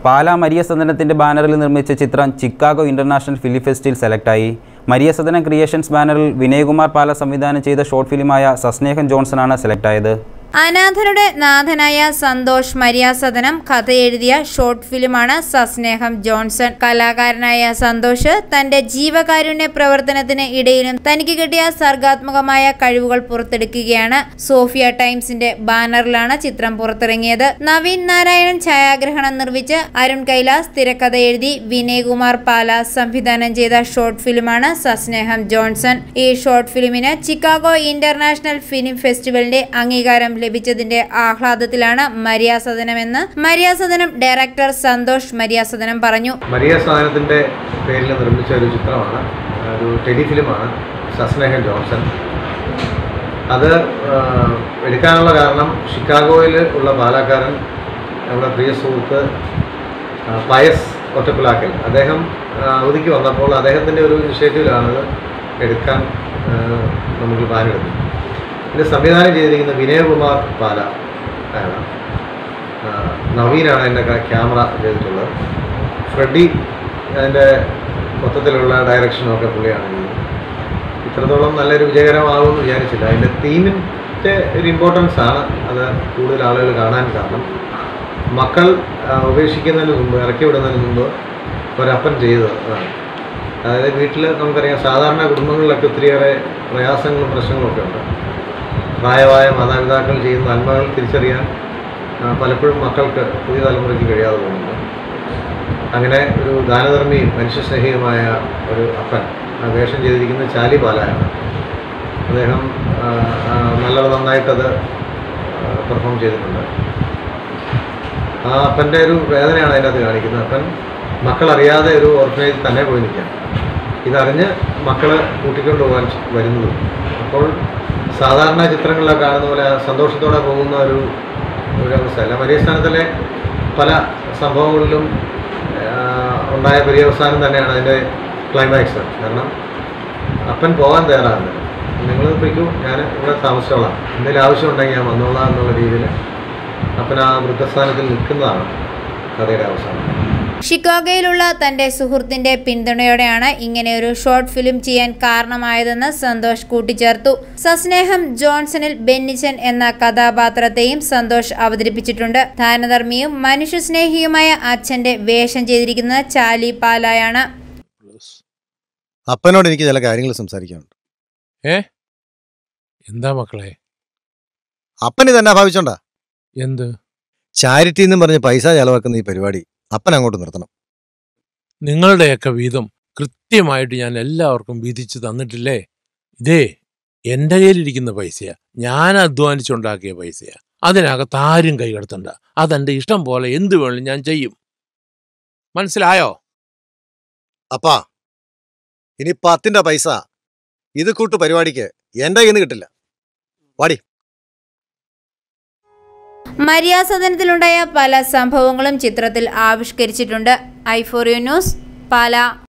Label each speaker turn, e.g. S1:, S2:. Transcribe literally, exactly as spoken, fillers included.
S1: Pala Maria സദനത്തിൻ്റെ ബാനറിൽ നിർമ്മിച്ച ചിത്രം ചിക്കാഗോ ഇൻ്റർനാഷണൽ ഫിലിം ഫെസ്റ്റിൽ സെലക്ടായി. മരിയ സദന ക്രിയേഷൻസ് ബാനറിൽ വിനയകുമാർ പാല സംവിധാനം ചെയ്ത ഷോർട്ട് ഫിലിമായ സസ്നേഹം ജോൺസനാണ് സെലക്ടായത്.
S2: അനാഥരുടെ നാഥനായ സന്തോഷ് മരിയ സദനം കഥ എഴുതിയ ഷോർട്ട് ഫിലിമാണ് സസ്നേഹം ജോൺസൺ. കലാകാരനായ സന്തോഷ് തന്റെ ജീവകാരുണ്യ പ്രവർത്തനത്തിന് ഇടയിലും തനിക്ക് കിട്ടിയ സർഗാത്മകമായ കഴിവുകൾ പുറത്തെടുക്കുകയാണ്. സോഫിയ ടൈംസിന്റെ ബാനറിലാണ് ചിത്രം പുറത്തിറങ്ങിയത്. നവീൻ നാരായണൻ ഛായാഗ്രഹണം നിർമ്മിച്ച് അരുൺ കൈലാസ് തിരക്കഥ എഴുതി വിനയകുമാർ പാല സംവിധാനം ചെയ്ത ഷോർട്ട് ഫിലിമാണ് സസ്നേഹം ജോൺസൺ. ഈ ഷോർട്ട് ഫിലിമിന് ചിക്കാഗോ ഇന്റർനാഷണൽ ഫിലിം ഫെസ്റ്റിവലിന്റെ അംഗീകാരം ലഭിച്ചതിന്റെ ആഹ്ലാദത്തിലാണ് മരിയ സദനമെന്ന് മരിയ സദനം ഡയറക്ടർ സന്തോഷ് മരിയ സദനം പറഞ്ഞു.
S3: മരിയ സദനത്തിന്റെ പേരിൽ നിർമ്മിച്ച ഒരു ചിത്രമാണ്, ഒരു ടെലിഫിലിമാണ് സസ്നേഹം ജോൺസൺ. അത് എടുക്കാനുള്ള കാരണം ഷിക്കാഗോയിൽ ഉള്ള പാലക്കാരൻ നമ്മുടെ പ്രിയ സുഹൃത്ത് പയസ് ഒറ്റപ്പിലാക്കൽ, അദ്ദേഹം അവധിക്ക് വന്നപ്പോൾ അദ്ദേഹത്തിൻ്റെ ഒരു ഇനിഷ്യേറ്റീവിലാണ് എടുക്കാൻ നമുക്ക് പ്ലാനെടുത്തത്. ഇത് സംവിധാനം ചെയ്തിരിക്കുന്ന വിനയകുമാർ പാല ആണ്. നവീനാണ് എൻ്റെ ക്യാമറ ചെയ്തിട്ടുള്ളത്. ഫ്രെഡി അതിൻ്റെ മൊത്തത്തിലുള്ള ഡയറക്ഷനൊക്കെ പുള്ളിയാണ് ചെയ്തത്. ഇത്രത്തോളം നല്ലൊരു വിജയകരമാകുമെന്ന് വിചാരിച്ചില്ല. അതിൻ്റെ തീമിൻ്റെ ഒരു ഇമ്പോർട്ടൻസ് ആണ് അത് കൂടുതൽ ആളുകൾ കാണാൻ കാരണം. മക്കൾ ഉപേക്ഷിക്കുന്നതിന് മുമ്പ്, ഇറക്കി വിടുന്നതിന് മുമ്പ് ഒരപ്പൻ ചെയ്തതാണ്. അതായത് വീട്ടിൽ നമുക്കറിയാം, സാധാരണ കുടുംബങ്ങളിലൊക്കെ ഒത്തിരിയേറെ പ്രയാസങ്ങളും പ്രശ്നങ്ങളും ഒക്കെ ഉണ്ട്. പ്രായമായ മാതാപിതാക്കൾ ചെയ്യുന്ന നന്മകൾ തിരിച്ചറിയാൻ പലപ്പോഴും മക്കൾക്ക് പുതിയ തലമുറയ്ക്ക് കഴിയാതെ പോകുന്നു. അങ്ങനെ ഒരു ദാനധർമ്മിയും മനുഷ്യസ്നേഹിയുമായ ഒരു അപ്പൻ വേഷം ചെയ്തിരിക്കുന്ന ചാലി പാലയാണ്. അദ്ദേഹം നല്ല നന്നായിട്ടത് പെർഫോം ചെയ്തിട്ടുണ്ട്. ആ അപ്പൻ്റെ ഒരു വേദനയാണ് അതിനകത്ത് കാണിക്കുന്നത്. അപ്പൻ മക്കളറിയാതെ ഒരു ഓർഫനേജിൽ തന്നെ പോയി നിൽക്കാം. ഇതറിഞ്ഞ് മക്കളെ കൂട്ടിക്കൊണ്ട് പോകാൻ വരുന്നതും. അപ്പോൾ സാധാരണ ചിത്രങ്ങളിലൊക്കെ കാണുന്ന പോലെ സന്തോഷത്തോടെ പോകുന്ന ഒരു ഒരു അവസ്ഥയല്ല. മരിയ സ്ഥാനത്തിലെ പല സംഭവങ്ങളിലും ഉണ്ടായ പര്യവസാനം തന്നെയാണ് അതിൻ്റെ ക്ലൈമാക്സ്. കാരണം അപ്പൻ പോകാൻ തയ്യാറാകുന്നത്, നിങ്ങൾ പൊയ്ക്കൂ, ഞാൻ ഇവിടെ താമസിച്ചോളാം, എന്തെങ്കിലും ആവശ്യമുണ്ടെങ്കിൽ ഞാൻ വന്നോളാം എന്നുള്ള രീതിയിൽ അപ്പൻ ആ വൃദ്ധസ്ഥാനത്തിൽ നിൽക്കുന്നതാണ് കഥയുടെ അവസാനം.
S2: ഷിക്കാഗോയിലുള്ള തന്റെ സുഹൃത്തിന്റെ പിന്തുണയോടെയാണ് ഇങ്ങനെയൊരു ഷോർട്ട് ഫിലിം ചെയ്യാൻ കാരണമായതെന്ന് സന്തോഷ് കൂട്ടിച്ചേർത്തു. സസ്നേഹം ജോൺസണിൽ ബെന്നിച്ചൻ എന്ന കഥാപാത്രത്തെയും സന്തോഷ് അവതരിപ്പിച്ചിട്ടുണ്ട്. ദാനധർമ്മിയും മനുഷ്യസ്നേഹിയുമായ അച്ഛന്റെ വേഷം ചെയ്തിരിക്കുന്നത് ചാലി പാലായാണ്.
S4: അപ്പനോട് എനിക്ക് ചില കാര്യങ്ങൾ സംസാരിക്കാനുണ്ട്.
S5: ഏ എന്താ മക്കളെ?
S4: അപ്പൻ ഇതെന്നാ ഭാവിച്ചോണ്ടാ?
S5: എന്ത്
S4: ചാരിറ്റി എന്നും പറഞ്ഞ് പൈസ ചെലവാക്കുന്ന ഈ പരിപാടി അപ്പൻ അങ്ങോട്ട് നിർത്തണം.
S5: നിങ്ങളുടെയൊക്കെ വീതം കൃത്യമായിട്ട് ഞാൻ എല്ലാവർക്കും വീതിച്ചു തന്നിട്ടില്ലേ? ഇതേ എൻ്റെ കയ്യിലിരിക്കുന്ന പൈസയാ, ഞാൻ അധ്വാനിച്ചുണ്ടാക്കിയ പൈസയാ. അതിനകത്ത് ആരും കൈകടത്തണ്ട. അതെൻ്റെ ഇഷ്ടം പോലെ എന്ത് വേണമെങ്കിലും ഞാൻ ചെയ്യും. മനസ്സിലായോ?
S4: അപ്പാ, ഇനി പത്തിന്റെ പൈസ ഇത് കൂട്ടു പരിപാടിക്ക് എൻ്റെ കയ്യിൽ നിന്ന് കിട്ടില്ല. വാടി.
S2: മരിയ സദനത്തിലുണ്ടായ പല സംഭവങ്ങളും ചിത്രത്തിൽ ആവിഷ്കരിച്ചിട്ടുണ്ട്. I four you news, Pala.